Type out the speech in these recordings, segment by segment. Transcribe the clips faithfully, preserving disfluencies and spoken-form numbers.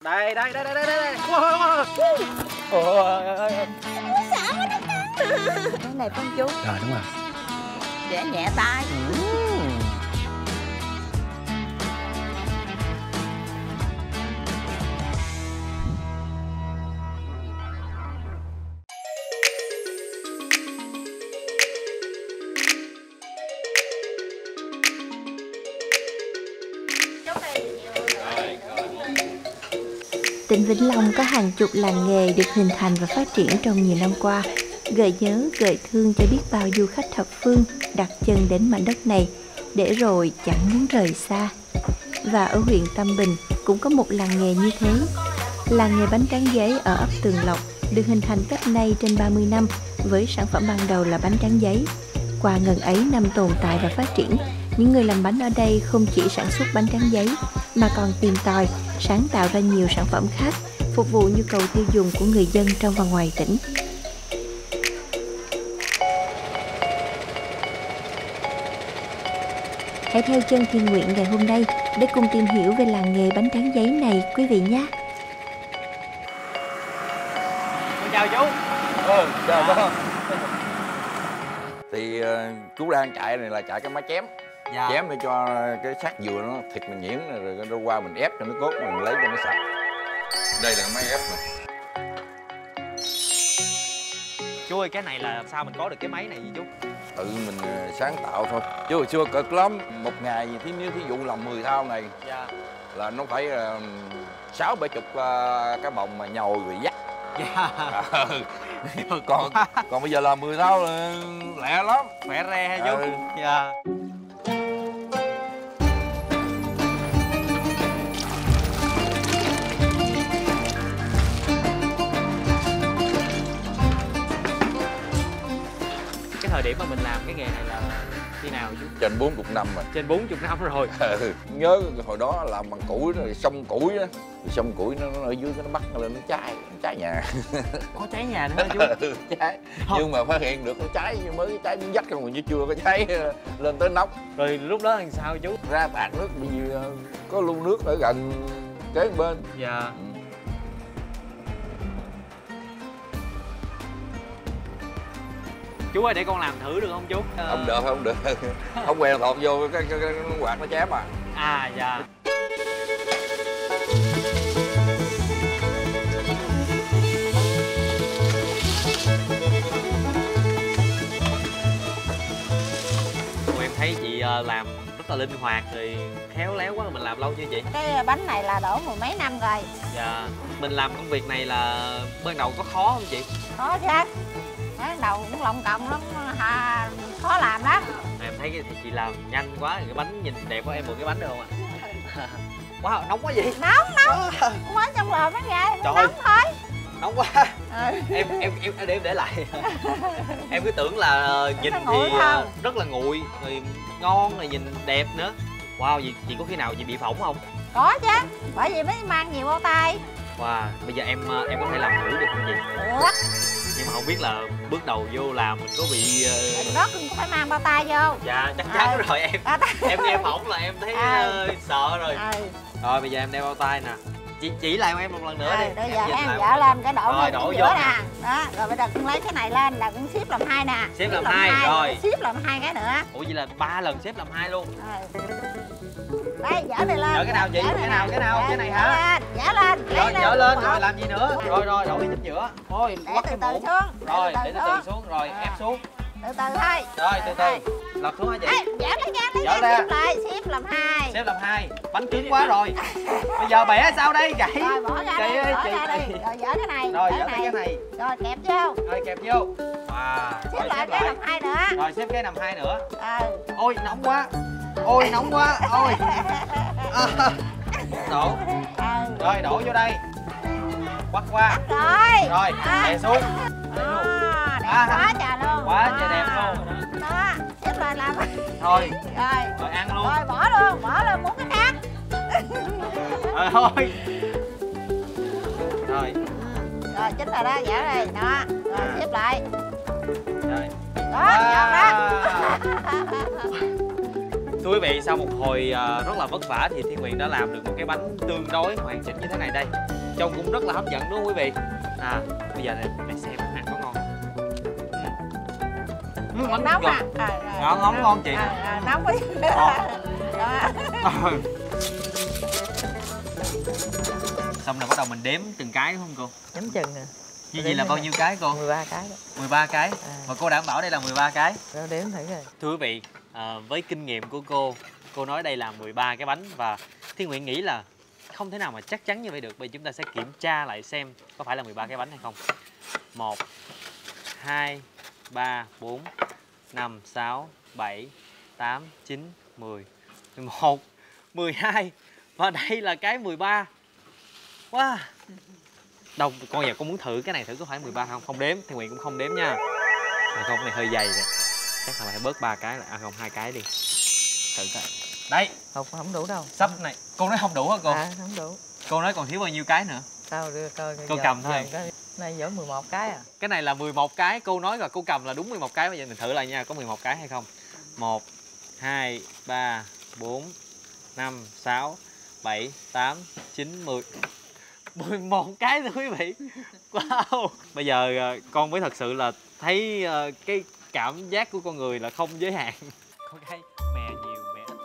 Đây đây đây đây đây đây. Ôi ơi. Sợ quá đó. Cái này con chú. Rồi đúng rồi. Vẽ nhẹ tay. Tỉnh Vĩnh Long có hàng chục làng nghề được hình thành và phát triển trong nhiều năm qua, gợi nhớ, gợi thương cho biết bao du khách thập phương đặt chân đến mảnh đất này, để rồi chẳng muốn rời xa. Và ở huyện Tam Bình cũng có một làng nghề như thế. Làng nghề bánh tráng giấy ở ấp Tường Lộc được hình thành cách nay trên ba mươi năm với sản phẩm ban đầu là bánh tráng giấy. Qua ngần ấy năm tồn tại và phát triển, những người làm bánh ở đây không chỉ sản xuất bánh tráng giấy mà còn tìm tòi, sáng tạo ra nhiều sản phẩm khác phục vụ nhu cầu tiêu dùng của người dân trong và ngoài tỉnh. Hãy theo chân Thiên Nguyện ngày hôm nay để cùng tìm hiểu về làng nghề bánh tráng giấy này quý vị nhé. Chào chú. Ừ, chào con. Thì uh, chú đang chạy này là chạy cái máy chém. Dạ. Chém để cho cái xác dừa nó thịt mình nhuyễn rồi nó qua mình ép cho nó cốt, mình lấy cho nó sạch. Đây là cái máy ép này. Chú ơi, cái này là sao mình có được cái máy này vậy chú? Tự mình sáng tạo thôi. Chứ hồi xưa cực lắm. Một ngày thì nếu thí dụ làm mười thao này, dạ, là nó phải sáu bảy chục cái bồng mà nhồi rồi dắt. Dạ. Ừ. còn còn bây giờ làm mười thao là lẹ lắm, khỏe re ha chú. Ừ. Dạ. Cái thời điểm mà mình làm cái nghề này là khi nào chú? Trên bốn mươi năm rồi. Trên bốn mươi năm rồi. Ừ. Nhớ hồi đó làm bằng củi rồi xông củi đó, xông củi nó, nó ở dưới nó bắt nó lên nó cháy, nó cháy nhà. Có cháy nhà nữa hả chú? Ừ, cháy. Không. Nhưng mà phát hiện được nó cháy mới cháy miếng vách không, chứ chưa có cháy lên tới nóc. Rồi lúc đó làm sao chú? Ra tạt nước, bởi vì có lu nước ở gần kế bên. Dạ. Ừ. Chú ơi, để con làm thử được không chú? Không được, không được. Không quen thọt vô cái, cái, cái, cái quạt nó chém à. À dạ. Ủa, em thấy chị làm rất là linh hoạt rồi khéo léo quá, mình làm lâu chưa chị? Cái bánh này là đổ mười mấy năm rồi. Dạ. Mình làm công việc này là ban đầu có khó không chị? Khó chứ. Ban đầu cũng lộng cộng lắm, à, khó làm lắm. Em thấy cái chị làm nhanh quá, cái bánh nhìn đẹp quá, em mượn cái bánh được không ạ? Wow, nóng quá vậy? Nóng, nóng. Không ở trong lò nó ra, nóng thôi. Nóng quá. Ừ. Em em em để em để lại. Em cứ tưởng là nhìn thì không? Rất là nguội, rồi ngon, rồi nhìn đẹp nữa. Wow, vậy chị có khi nào chị bị phỏng không? Có chứ, bởi vì mới mang nhiều bao tay. Wow, bây giờ em em có thể làm thử được không chị? Được. Nhưng mà không biết là bước đầu vô làm mình có bị uh... đó cũng phải mang bao tay vô. Dạ chắc chắn à. Rồi em à, em nghe phỏng là em thấy à. uh, sợ rồi. À. Rồi bây giờ em đeo bao tay nè. Chị chỉ lại em một lần nữa à, đi. Bây giờ em dở lên cái đổ lên giữa nè. Đó, rồi bây giờ cũng lấy cái này lên là cũng xếp làm hai nè. Xếp làm hai rồi. Xếp làm hai cái nữa. Ủa vậy là ba lần xếp làm hai luôn. À. Đây, dở này lên. Dở cái nào chị? Cái nào? Cái nào? Cái này hả? Dở lên. Rồi, dở lên rồi làm gì nữa? Rồi rồi, đổ đi chính giữa. Thôi, bắt cái muỗng. Rồi, để từ từ xuống rồi ép xuống. Từ từ thôi. Rồi, từ từ. Lật xuống hả chị? Dở lấy ra, lấy ra, xếp lại, xếp làm hai. Xếp làm hai. Bánh cứng quá rồi. Bây giờ bẻ sao đây chị? Rồi bỏ ra đi, bỏ ra đi. Rồi dở cái này. Rồi dở cái này. Rồi kẹp vô. Rồi kẹp vô. Wow. Xếp lại cái làm hai nữa. Rồi xếp cái làm hai nữa. Ừ. Ôi nóng quá. Ôi nóng quá. Ôi. À. Đổ. Rồi đổ vô đây. Quắt qua. Rồi. Rồi, đè xuống. À, đẹp à, quá trời luôn. Quá trời đẹp luôn. Đó, xếp lại làm. Thôi. Rồi. Rồi ăn luôn. Rồi bỏ luôn, bỏ luôn muốn cái khác. Rồi thôi. Rồi. Rồi chín rồi đó, dở đây, đó. Rồi à. Xếp lại. Rồi. Đó, giòn đó. Thưa quý vị, sau một hồi rất là vất vả thì Thiên Nguyện đã làm được một cái bánh tương đối hoàn chỉnh như thế này đây. trông cũng rất là hấp dẫn đúng không quý vị? À, bây giờ này để xem ăn có ngon. Ừ, bánh nóng à? À, à, ngon nóng ngon chị. À, à, nóng quá. Xong rồi bắt đầu mình đếm từng cái đúng không cô? Nhắm chừng nè. Như vậy là bao nhiêu cái cô? mười ba cái đó. mười ba cái. À. Và cô đảm bảo đây là mười ba cái. Rồi đếm thử rồi. Thưa quý vị, à, với kinh nghiệm của cô, cô nói đây là mười ba cái bánh và Thiên Nguyện nghĩ là không thể nào mà chắc chắn như vậy được. Bây giờ chúng ta sẽ kiểm tra lại xem có phải là mười ba cái bánh hay không. một, hai, ba, bốn, năm, sáu, bảy, tám, chín, mười, mười một, mười hai và đây là cái mười ba. Wow. Đâu, con giờ con muốn thử cái này thử có phải mười ba không? Không đếm, Thiên Nguyện cũng không đếm nha. À, không, cái này hơi dày rồi. Chắc là phải bớt ba cái lại, à không, hai cái đi. Thử coi. Đấy. Không, không đủ đâu. Sắp này, cô nói không đủ hả cô? À, không đủ. Cô nói còn thiếu bao nhiêu cái nữa? Sao đưa coi. Cô cầm thôi. Cái này vẫn mười một cái à? Cái này là mười một cái, cô nói rồi cô cầm là đúng mười một cái. Bây giờ mình thử lại nha, có mười một cái hay không? một, hai, ba, bốn, năm, sáu, bảy, tám, chín, mười. mười một cái thưa quý vị. Wow. Bây giờ con mới thật sự là thấy cái cảm giác của con người là không giới hạn. Có cái mè nhiều mè ít.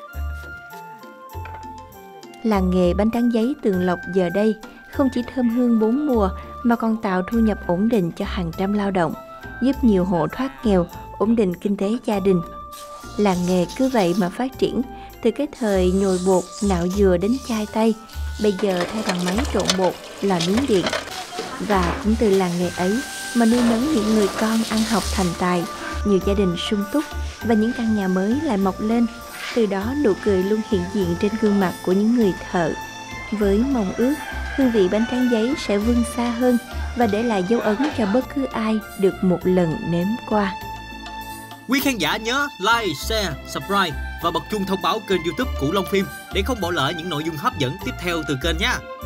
Làng nghề bánh tráng giấy Tường Lộc giờ đây không chỉ thơm hương bốn mùa mà còn tạo thu nhập ổn định cho hàng trăm lao động, giúp nhiều hộ thoát nghèo, ổn định kinh tế gia đình. Làng nghề cứ vậy mà phát triển, từ cái thời nhồi bột, nạo dừa đến chai tay, bây giờ thay bằng máy trộn bột, lò nướng điện. Và cũng từ làng nghề ấy mà nuôi nấng những người con ăn học thành tài, nhiều gia đình sung túc và những căn nhà mới lại mọc lên. Từ đó nụ cười luôn hiện diện trên gương mặt của những người thợ. Với mong ước, hương vị bánh tráng giấy sẽ vươn xa hơn và để lại dấu ấn cho bất cứ ai được một lần nếm qua. Quý khán giả nhớ like, share, subscribe và bật chuông thông báo kênh YouTube Cửu Long Phim để không bỏ lỡ những nội dung hấp dẫn tiếp theo từ kênh nha.